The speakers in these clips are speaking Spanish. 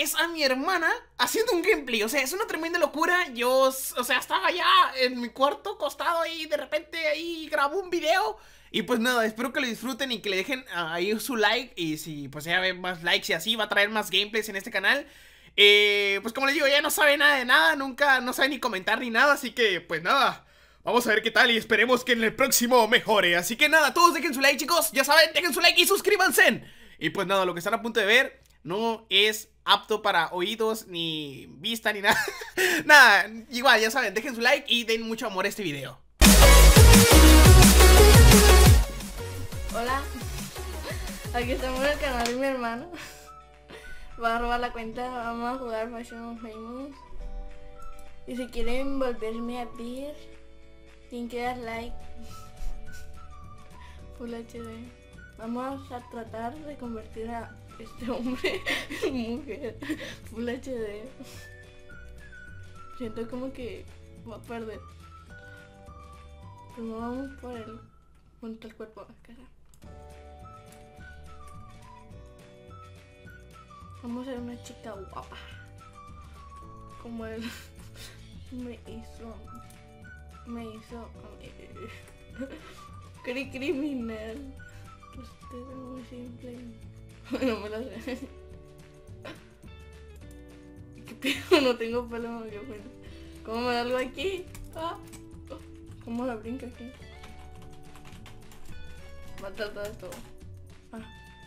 es a mi hermana haciendo un gameplay. O sea, es una tremenda locura. Yo, o sea, estaba ya en mi cuarto acostado y de repente ahí grabó un video. Y pues nada, espero que lo disfruten y que le dejen ahí su like. Y si pues ya ven más likes y así, va a traer más gameplays en este canal. Pues como les digo, ya no sabe nada de nada, nunca, no sabe ni comentar ni nada. Así que pues nada, vamos a ver qué tal y esperemos que en el próximo mejore. Así que nada, todos dejen su like, chicos. Ya saben, dejen su like y suscríbanse. Y pues nada, lo que están a punto de ver no es apto para oídos, ni vista, ni nada. Nada, igual, ya saben, dejen su like y den mucho amor a este video. Hola, aquí estamos en el canal de mi hermano. Va a robar la cuenta, vamos a jugar Fashion Famous. Y si quieren volverme a ver, tienen que dar like. Full HD. Vamos a tratar de convertir a este hombre en mujer. Full HD. Siento como que va a perder. Pero vamos por el junto al cuerpo. Vamos a ser una chica guapa. Como él me hizo criminal. Usted es muy simple. No me lo sé. ¿Qué pedo? No tengo pelo. Qué bueno. ¿Cómo me da algo aquí? Ah. ¿Cómo la brinca aquí? Va a tratar de todo. Ah.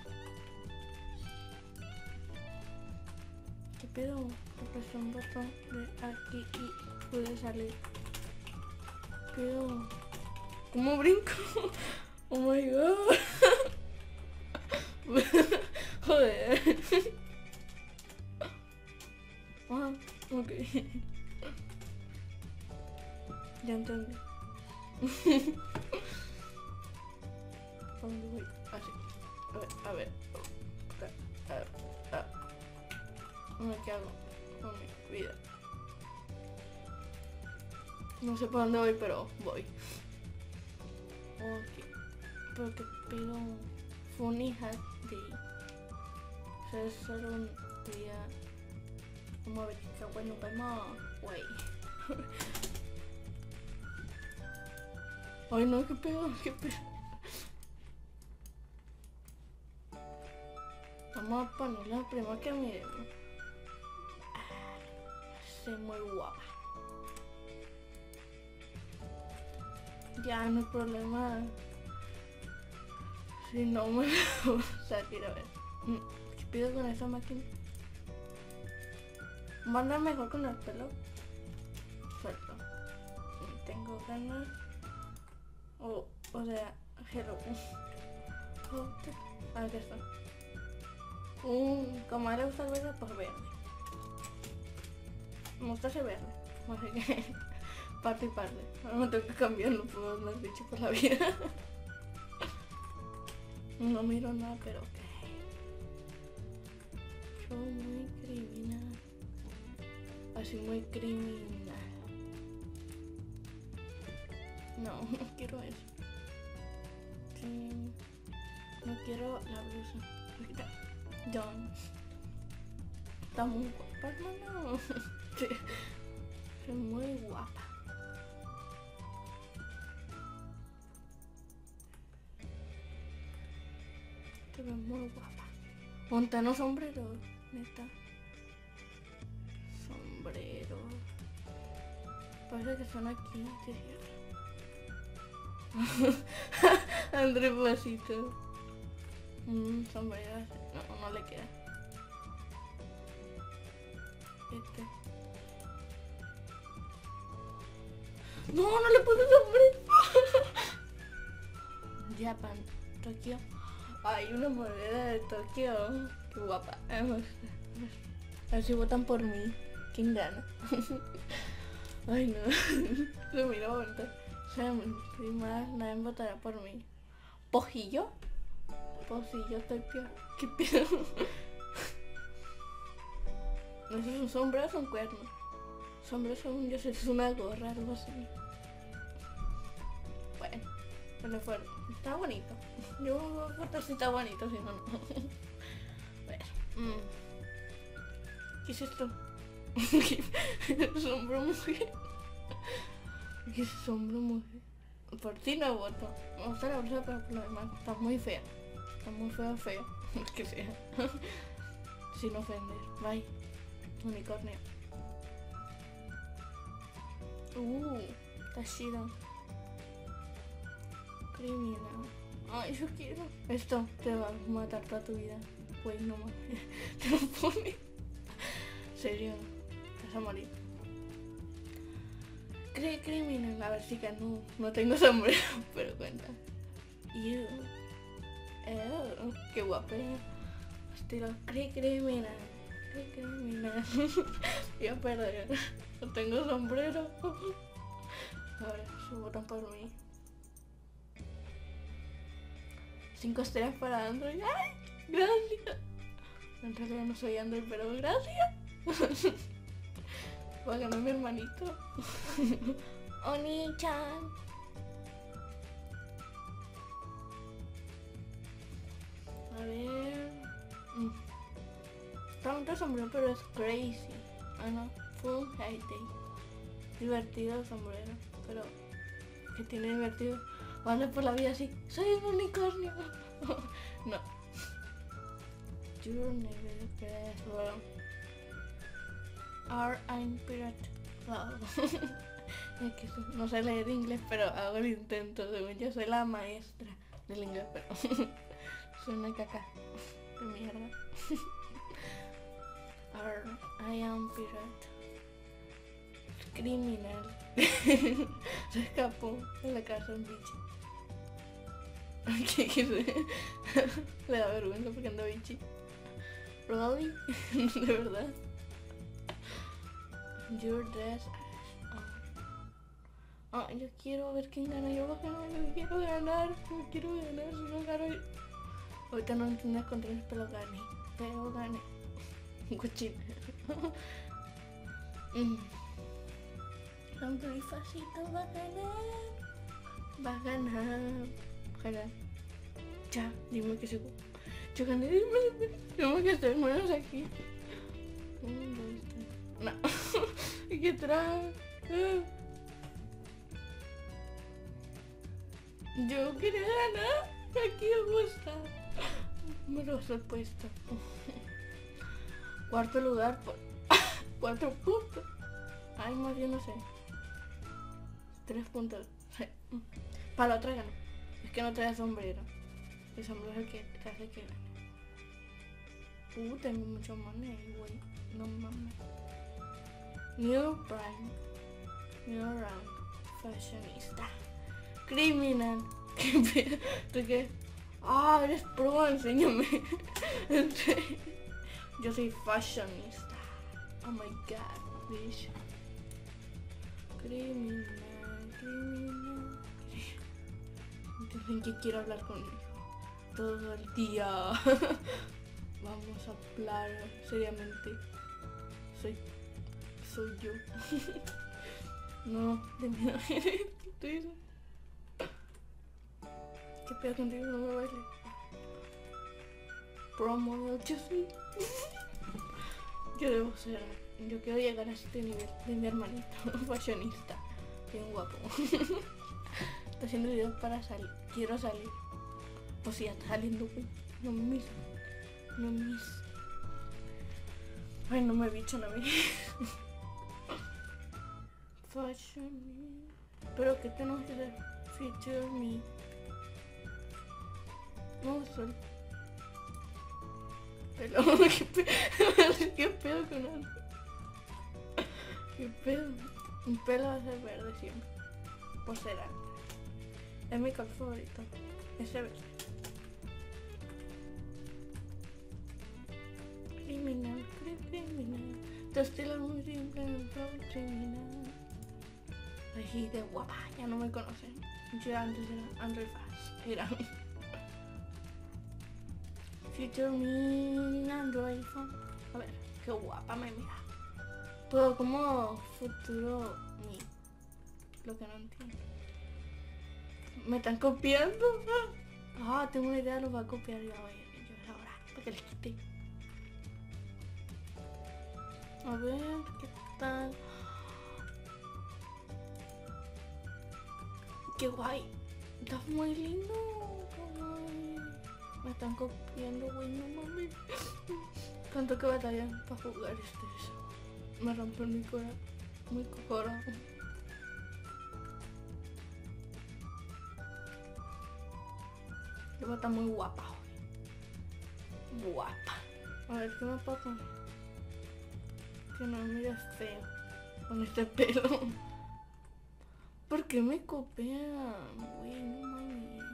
¿Qué pedo? Le presioné un botón de aquí y pude salir. ¿Qué pedo? ¿Cómo brinco? Oh my god. Joder. Ah, ok. Ya entendí. ¿Por dónde voy? Así. A ver. ¿Qué hago con mi vida? No sé por dónde voy, pero voy. Ok. Pero qué pedo. Funny hack day. O sea, es solo un día. Vamos a ver qué bueno, vamos. Güey. Ay no, qué pedo, qué pedo. Vamos a ponerla primero que miremos. Soy muy guapa. Ya no hay problema. Si no me voy a salir a ver. ¿Qué pido con esa máquina? ¿Va a andar mejor con el pelo? Suelto. Tengo ganas. O sea, hello. Aquí está. Como a él le gusta el verde, pues verde. Me gusta ese verde. Así que parte y parte. Ahora me tengo que cambiar, no puedo andar bicho por la vida. No miro nada, pero ok. Soy muy criminal. Así muy criminal. No, no quiero eso. Sí. No quiero la blusa. John. Está muy guapa, hermano. Sí. Es muy guapa. Te ves muy guapa. Ponte unos sombreros, neta. Sombrero. Parece que son aquí, ¿sí? André Pasito. Sombrero. No le queda. No le puse sombrero. Japan, Tokio. Hay una moneda de Tokio. Qué guapa. A ver si votan por mí. ¿Quién gana? Ay no. Lo miro bonito. O sea, si más nadie votará por mí. ¿Pojillo? Pojillo, estoy peor. ¿Qué pedo? ¿No es un sombrero o son cuernos? Sombrero son, yo sé, es una gorra, algo así. Bueno, pero fue, está bonito. Yo voy a votar si está bonito, si no, no. Bueno, ¿Qué es esto? Sombra mujer. ¿Qué es sombra mujer? Por ti no voto. Me gusta la bolsa, pero por lo demás está muy fea. Está muy fea, fea. Que sea. Sin ofender. Bye. Unicornio. Está chido. Criminal. Ay, yo quiero. Esto te va a matar toda tu vida. Güey, no mames. Te lo pone. En serio. Te vas a morir. Criminal. A ver si que no tengo sombrero, pero cuenta. Qué guapo. Estilo criminal. Criminal. Voy a perder. No tengo sombrero. Ahora, se votan por mí. 5 estrellas para Android. ¡Ay! Gracias. En realidad no soy Android, pero gracias. Va a ganar mi hermanito. Oni-chan. A ver. Tanto sombrero, pero es crazy. Ah, no. Full high day. Divertido sombrero, pero que tiene divertido. Vale por la vida así. Soy un unicornio. No. I'm pirate. Es que no sé leer inglés, pero hago el intento. Según yo soy la maestra del inglés, pero soy una caca de mierda. I am pirate. Criminal. Se escapó de la cárcel, bichi. Le da vergüenza porque anda bichi. Really? De verdad. Your dress. Yo quiero ver quién gana. Yo quiero ganar. Si no gano. Ahorita no entiendes contra el pelo gane. Pero gane. Un cochino. Tanto y facito va a ganar. Ya, dime que sigo. Yo gané, dime que estoy menos aquí. 1, 2, 3. No. ¿Qué trae? Yo quería ganar. Aquí me gusta. Me lo he puesto. Cuarto lugar por 4 puntos. Ay, más bien no sé. 3 puntos. Para la otra gano. Es que no trae sombrero. El sombrero es el que te hace que gane. Tengo mucho money, güey. No mames. New Prime. New Round. Fashionista. Criminal. ¿Qué pedo? ¿Tú qué? Eres pro, enséñame. Yo soy fashionista. Oh my god, bitch. Criminal. Dicen que quiero hablar conmigo todo el día. Vamos a hablar seriamente. Soy yo. No, de mí no eres. ¿Qué pedo contigo? No me baile. Pro model, yo soy. Yo debo ser. Yo quiero llegar a este nivel de mi hermanito. Fashionista. Bien guapo. Estoy haciendo videos para salir. Quiero salir. Pues si ya está saliendo, güey. No me Ay, no me he dicho una vez. Fashion. Pero que tenemos que hacer. Feature me. No soy. Pero ¿qué pedo con algo? ¿Qué pedo? Un pelo va a ser verde siempre. Por ser algo. Es mi color favorito. Ese verde. Criminal. Tu estilo es muy simple, criminal. Ay, de guapa, ya no me conocen. Yo antes era Android Fast. Era Future Me Android Phone. A ver, qué guapa me mira. Todo como futuro me. Lo que no entiendo. ¿Me están copiando? Tengo una idea, lo voy a copiar yo ahora. Para que les quite. A ver, ¿qué tal? ¡Qué guay! Está muy lindo. ¡Qué guay! Me están copiando, güey, no mames. Tanto que batallan para jugar eso. Me rompe mi corazón. Mi corazón. Eva está muy guapa hoy. Guapa. A ver, ¿qué me puedo poner? Que no me mire feo con este pelo. ¿Por qué me copian? Güey, no mames.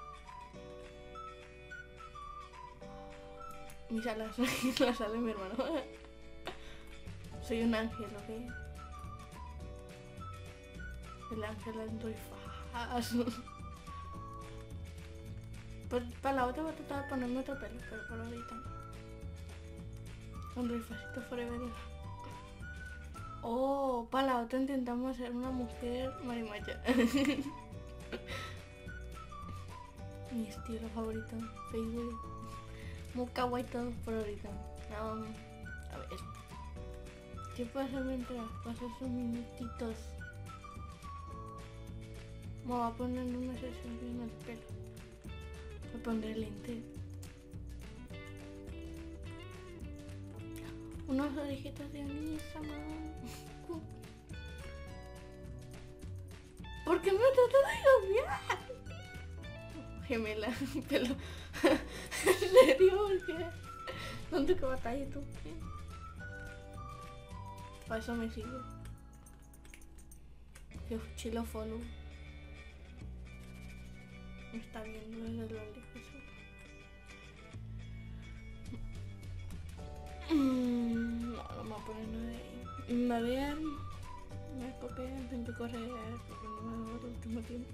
Mis alas, las alas de mi hermano. Soy un ángel, ¿ok? El ángel Android Faz. Para la otra voy a tratar de ponerme otro pelo, pero por ahorita no. Android Facito Forever. Oh, para la otra intentamos ser una mujer marimacha. Mi estilo favorito, Facebook. Muy kawaii todo por ahorita. A ver. ¿Qué pasa mientras paso esos minutitos? Me voy a poner una sesión en el pelo. Voy a poner lente. Unas orejitas de Anisa, man. ¿Por qué me trata de cambiar? Gemela, pelo. ¿En serio? ¿Por qué? ¿Dónde que batalla tú? Para eso me sigue. Que chilo follow. Me está viendo desde lo lejos. No me voy a poner nada de ahí. Me vean. Me copian, tengo que correr porque no me veo el último tiempo.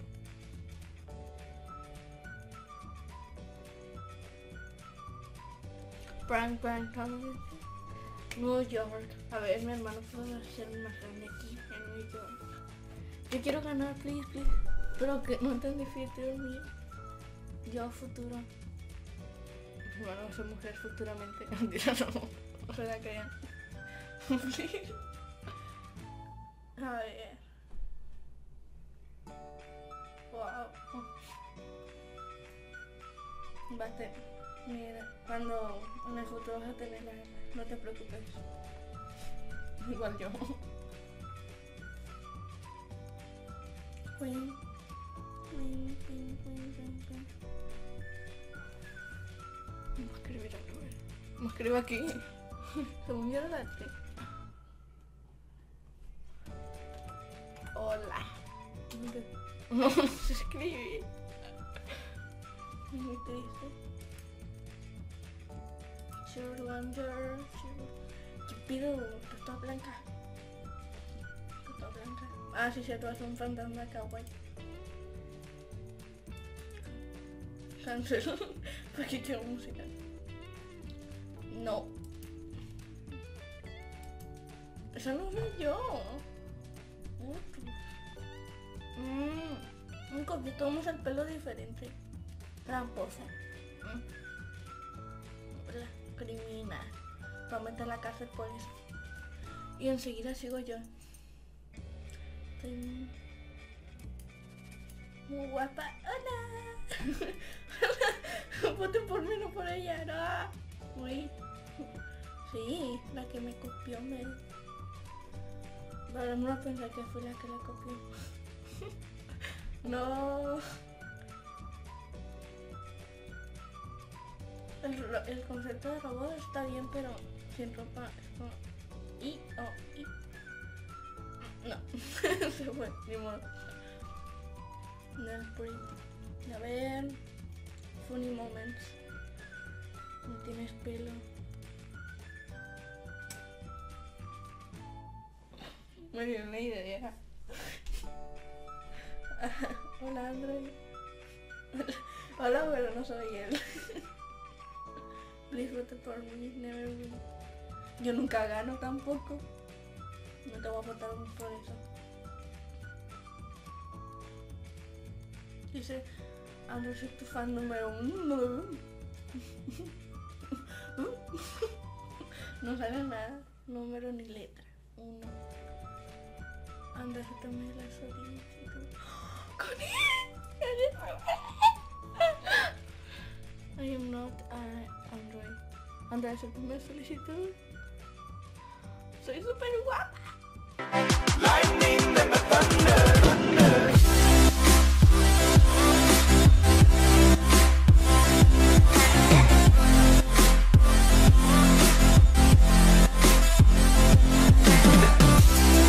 Prank, New York. A ver, mi hermano puede ser más grande aquí en New York. Yo quiero ganar, please. Pero que no tan difícil, mío. Yo futuro. Bueno, soy mujer futuramente. No se la crean. A ver. Wow. Bate. Mira, cuando en el futuro vas a tener la gana, no te preocupes. Igual yo. Queen. Vamos a escribir algo. Me escribo aquí. Según yo la tengo. Hola. No se escribe. Muy triste. Sure, ¿qué pido? Toda blanca. Ah, sí, tú haces un fantasma kawaii. Cancel. Porque quiero música. No. Esa no soy yo. Un coquito, tomamos el pelo diferente. Tramposa. La criminal. Va a meter a la cárcel por eso. Y enseguida sigo yo. Estoy muy guapa. ¡Hola! Voten por mí, no por ella. No. Uy. Sí, la que me copió me... Pero no pensé que fue la que la copió. No. El concepto de robot está bien, pero sin ropa es como... No. Se fue, ni modo. No, a ver... Funny moments. No tienes pelo. Me dio una idea. Hola, Android. Hola, pero no soy él. Please vote por mí, never win. Yo nunca gano tampoco. No te voy a votar por eso. Dice, Android, soy tu fan número 1. No sale nada. número ni letra. 1. Anda, acéptame la solicitud. ¡Con I am not Android. Anda, acéptame la solicitud. Soy súper guapa.